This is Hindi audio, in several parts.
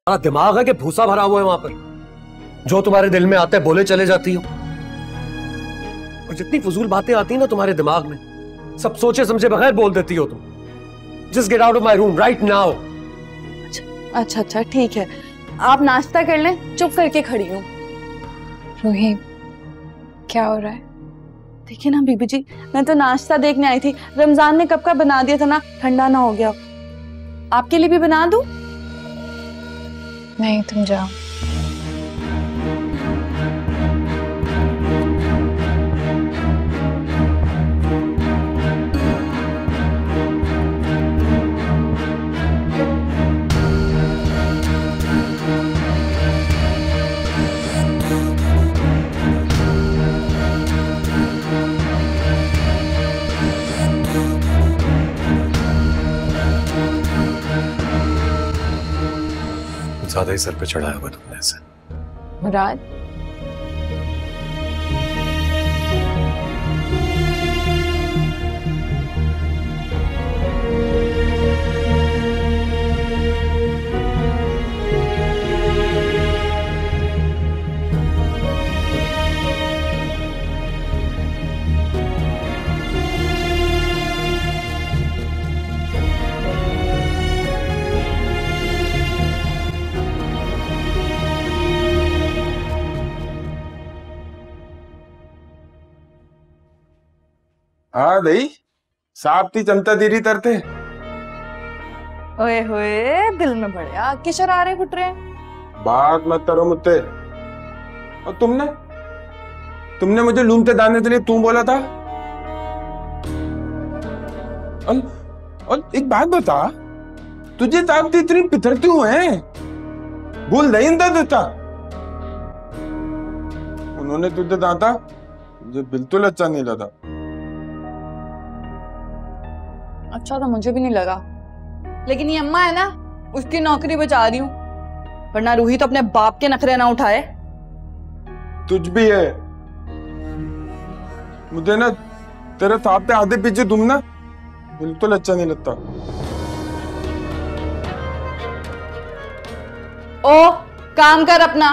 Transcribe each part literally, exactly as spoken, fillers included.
तुम्हारा दिमाग है कि भूसा भरा हुआ है वहां पर? जो तुम्हारे दिल में आता है बोले चले जाती हो। और जितनी फजूल बातें आती है ना तुम्हारे दिमाग में, सब सोचे समझे बगैर बोल देती हो तुम। Just get out of my room right now. अच्छा अच्छा ठीक है, आप नाश्ता कर लें, चुप करके खड़ी हूँ। रूही, क्या हो रहा है? देखिए ना बीबी जी, मैं तो नाश्ता देखने आई थी। रमजान ने कब का बना दिया था ना, ठंडा ना हो गया। आपके लिए भी बना दूं? नहीं, तुम जाओ। ज्यादा ही सर पे चढ़ाया हुआ तुमने ऐसे। मुराद, हाँ दही साहब ती चमता दीरी तरते। ओए होए, दिल में बड़े आग के शरारे फुट रहे हैं। बात मत करो मुझसे। और तुमने तुमने मुझे लूमते दाने के लिए तू बोला था। और, और एक बात बता, तुझे ताकती इतनी पितरती हुए हैं, भूल नहीं देता। उन्होंने तुझे दाता, मुझे बिल्कुल अच्छा नहीं लगा। अच्छा तो मुझे भी नहीं लगा, लेकिन ये अम्मा है ना, उसकी नौकरी बचा रही हूँ, वरना रूही तो अपने बाप के नखरे ना उठाए। तुझ भी है। मुझे ना तेरे साथ आधे पीछे तुम ना बिल्कुल अच्छा नहीं लगता। ओ काम कर अपना।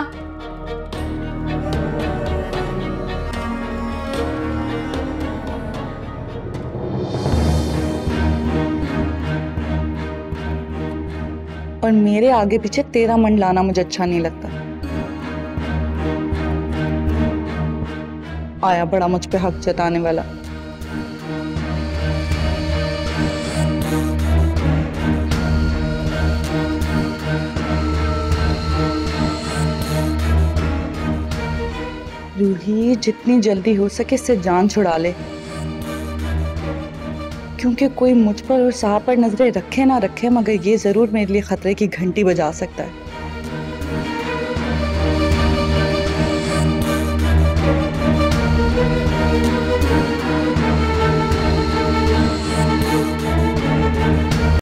और मेरे आगे पीछे तेरा मन लाना मुझे अच्छा नहीं लगता। आया बड़ा मुझ पे हक जताने वाला। रूही, जितनी जल्दी हो सके इससे जान छुड़ा ले, क्योंकि कोई मुझ पर और साहब पर नजरें रखे ना रखे, मगर ये जरूर मेरे लिए खतरे की घंटी बजा सकता है।